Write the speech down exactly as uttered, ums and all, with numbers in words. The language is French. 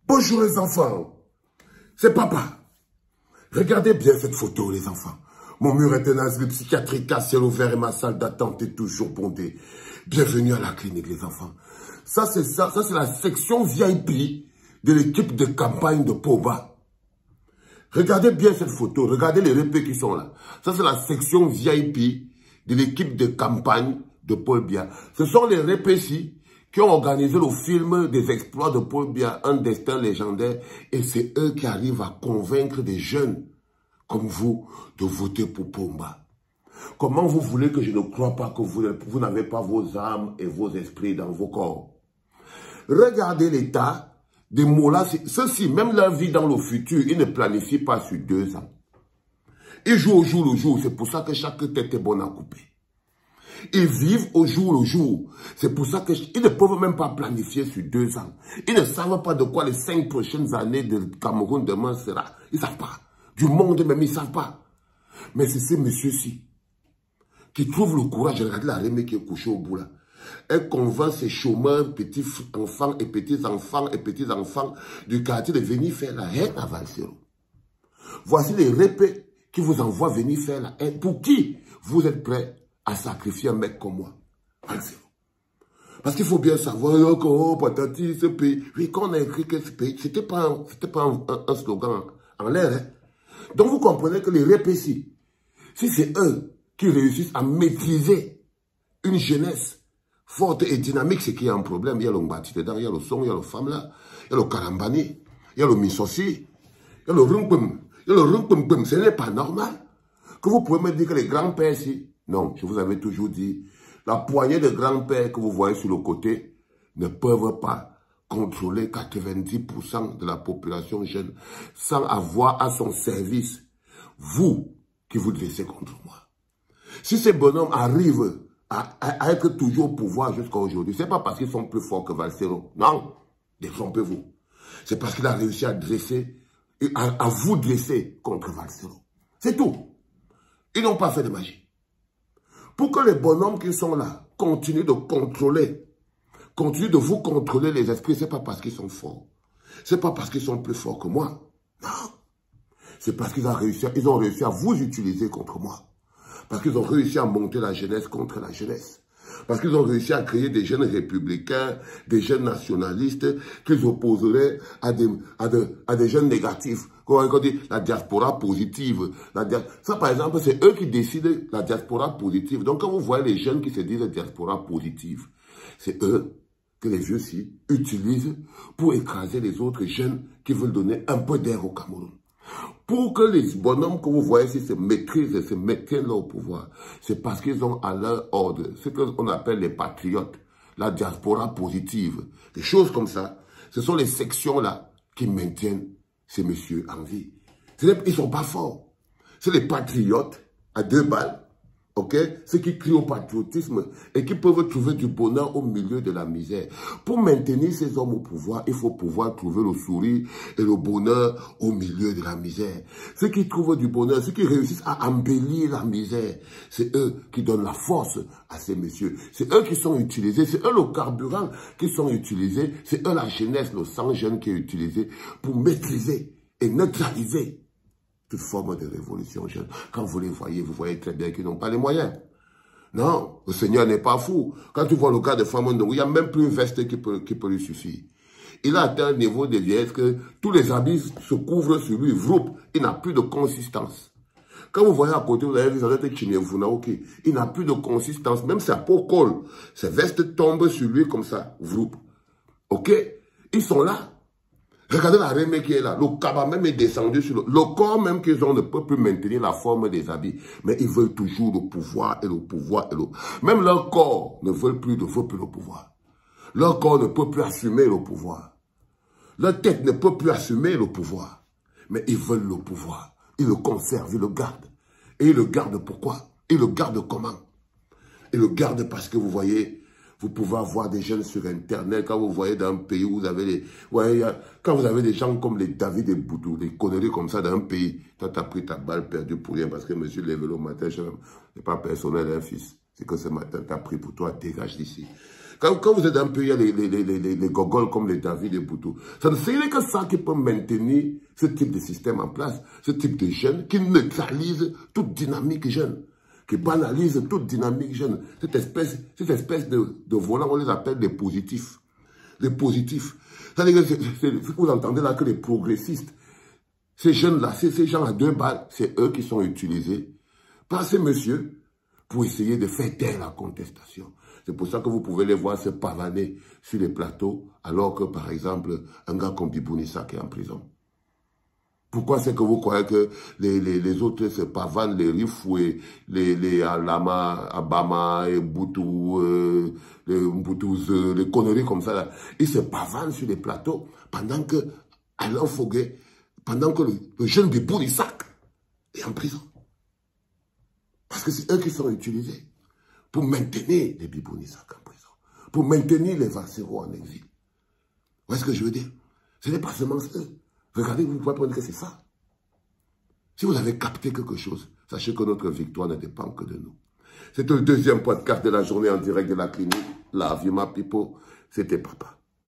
Bonjour les enfants, c'est papa. Regardez bien cette photo les enfants. Mon mur est un asile psychiatrique à ciel ouvert et ma salle d'attente est toujours bondée. Bienvenue à la clinique les enfants. Ça c'est ça, ça c'est la section V I P de l'équipe de campagne de Pomba. Regardez bien cette photo, regardez les répés qui sont là. Ça c'est la section V I P de l'équipe de campagne de Paul Biya. Ce sont les répés-ci qui ont organisé le film des exploits de Paul Biya, un destin légendaire, et c'est eux qui arrivent à convaincre des jeunes comme vous de voter pour Pomba. Comment vous voulez que je ne croie pas que vous, vous n'avez pas vos âmes et vos esprits dans vos corps? Regardez l'état des mots-là. Ceux-ci, même leur vie dans le futur, ils ne planifient pas sur deux ans. Ils jouent au jour le jour. C'est pour ça que chaque tête est bonne à couper. Ils vivent au jour le jour. C'est pour ça qu'ils ne peuvent même pas planifier sur deux ans. Ils ne savent pas de quoi les cinq prochaines années de Cameroun demain sera. Ils ne savent pas. Du monde même, ils ne savent pas. Mais c'est ces messieurs-ci qui trouvent le courage. Regardez la Rémé qui est couchée au bout là. Elle convainc ses chômeurs, petits enfants et petits-enfants et petits-enfants du quartier de venir faire la haine à Valsero. Voici les répés qui vous envoient venir faire la haine. Pour qui vous êtes prêts à sacrifier un mec comme moi? Valsero. Parce qu'il faut bien savoir, oh, patati, ce pays. Oui, quand on a écrit que ce pays, c'était pas, un, c'était pas un, un, un slogan en l'air. Hein? Donc vous comprenez que les répétis, si c'est eux qui réussissent à maîtriser une jeunesse forte et dynamique, c'est qu'il y a un problème. Il y a le Mbati dedans, il y a le son, il y a le femme là, il y a le Karambani, il y a le Missosi, il y a le Rumpum, il y a le Rumpum. Ce n'est pas normal que vous pouvez me dire que les grands-pères ici, non, je vous avais toujours dit, la poignée de grands-pères que vous voyez sur le côté ne peuvent pas contrôler quatre-vingt-dix pour cent de la population jeune sans avoir à son service vous qui vous dressez contre moi. Si ces bonhommes arrivent à, à, à être toujours au pouvoir jusqu'à aujourd'hui, ce n'est pas parce qu'ils sont plus forts que Valsero. Non, détrompez-vous. C'est parce qu'il a réussi à dresser, à, à vous dresser contre Valsero. C'est tout. Ils n'ont pas fait de magie. Pour que les bonhommes qui sont là continuent de contrôler, continuent de vous contrôler les esprits, ce n'est pas parce qu'ils sont forts. Ce n'est pas parce qu'ils sont plus forts que moi. Non. C'est parce qu'ils ont réussi, ils ont réussi à vous utiliser contre moi. Parce qu'ils ont réussi à monter la jeunesse contre la jeunesse. Parce qu'ils ont réussi à créer des jeunes républicains, des jeunes nationalistes qu'ils opposeraient à des, à, de, à des jeunes négatifs. Comme on dit, la diaspora positive. La dia... Ça, par exemple, c'est eux qui décident la diaspora positive. Donc, quand vous voyez les jeunes qui se disent diaspora positive, c'est eux que les vieux-ci utilisent pour écraser les autres jeunes qui veulent donner un peu d'air au Cameroun. Pour que les bonhommes que vous voyez ici se maîtrisent et se maintiennent là au pouvoir, c'est parce qu'ils ont à leur ordre ce qu'on appelle les patriotes, la diaspora positive, des choses comme ça. Ce sont les sections-là qui maintiennent ces messieurs en vie. Ils ne sont pas forts. C'est les patriotes à deux balles, ok? Ceux qui crient au patriotisme et qui peuvent trouver du bonheur au milieu de la misère. Pour maintenir ces hommes au pouvoir, il faut pouvoir trouver le sourire et le bonheur au milieu de la misère. Ceux qui trouvent du bonheur, ceux qui réussissent à embellir la misère, c'est eux qui donnent la force à ces messieurs. C'est eux qui sont utilisés, c'est eux le carburant qui sont utilisés, c'est eux la jeunesse, le sang jeune qui est utilisé pour maîtriser et neutraliser toute forme de révolution jeune. Quand vous les voyez, vous voyez très bien qu'ils n'ont pas les moyens. Non, le Seigneur n'est pas fou. Quand tu vois le cas de Famondongo, il n'y a même plus une veste qui peut, qui peut lui suffire. Il a atteint un niveau de vieillesse que tous les habits se couvrent sur lui, vroup, il n'a plus de consistance. Quand vous voyez à côté, vous avez vu, ça doit être Chimienfuna, ok. Il n'a plus de consistance, même sa peau colle. Ses vestes tombent sur lui comme ça, vroup. Ok? Ils sont là. Regardez la Rémé qui est là. Le cabas même est descendu sur le... Le corps même qu'ils ont ne peut plus maintenir la forme des habits. Mais ils veulent toujours le pouvoir et le pouvoir et le... Même leur corps ne veut plus, ne veut plus le pouvoir. Leur corps ne peut plus assumer le pouvoir. Leur tête ne peut plus assumer le pouvoir. Mais ils veulent le pouvoir. Ils le conservent, ils le gardent. Et ils le gardent pourquoi? Ils le gardent comment? Ils le gardent parce que vous voyez... Vous pouvez avoir des jeunes sur Internet, quand vous voyez dans un pays où vous avez des... Ouais, a, quand vous avez des gens comme les David et Boudou, des conneries comme ça dans un pays, toi tu as pris ta balle perdue pour rien parce que monsieur Lévelo matin, ce n'est pas personnel, un fils. C'est que ce matin, tu as pris pour toi, dégage d'ici. Quand, quand vous êtes un peu, il y a les, les, les, les, les gogoles comme les David et Boutou. Ça ne serait que ça qui peut maintenir ce type de système en place, ce type de jeunes qui neutralise toute dynamique jeune, qui banalise toute dynamique jeune. Cette espèce, cette espèce de, de volants, on les appelle des positifs. Les positifs. C'est-à-dire que vous entendez là que les progressistes, ces jeunes-là, ces gens à deux balles, c'est eux qui sont utilisés par ces messieurs pour essayer de faire taire la contestation. C'est pour ça que vous pouvez les voir se pavaner sur les plateaux, alors que, par exemple, un gars comme Bibounissa qui est en prison. Pourquoi c'est que vous croyez que les, les, les autres se pavanent, les Rifoué, les, les Alama, Abama, et Boutou, euh, les Mboutouz, les conneries comme ça, là, ils se pavanent sur les plateaux pendant que Alain Foguet, pendant que le, le jeune Bibounissa est en prison. Parce que c'est eux qui sont utilisés pour maintenir les Bibounissa en prison, pour maintenir les Vassero en exil. Vous voyez ce que je veux dire? Ce n'est pas seulement eux. Regardez, vous pouvez prendre que c'est ça. Si vous avez capté quelque chose, sachez que notre victoire ne dépend que de nous. C'était le deuxième podcast de la journée en direct de la clinique. La Vima Pipo, c'était Papa.